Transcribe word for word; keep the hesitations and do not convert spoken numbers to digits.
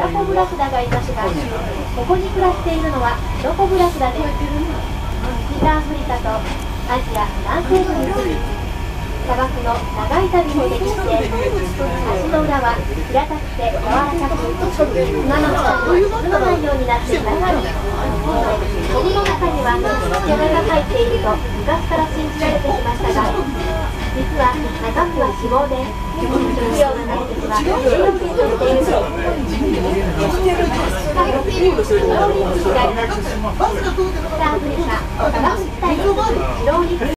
ロコブラクダがいますが、ここに暮らしているのはロコブラクダです。北アフリカとアジア南西部に住み、砂漠の長い旅もできて、足の裏は平たくて柔らかく、砂の下に沈まないようになっています。鳥の中には毛が入っていると昔から信じられてきましたが、実は中身は脂肪で、肥料の大切は栄養源としているのです。北アフリカがあります。北アフリカ科学地帯に住むジローリ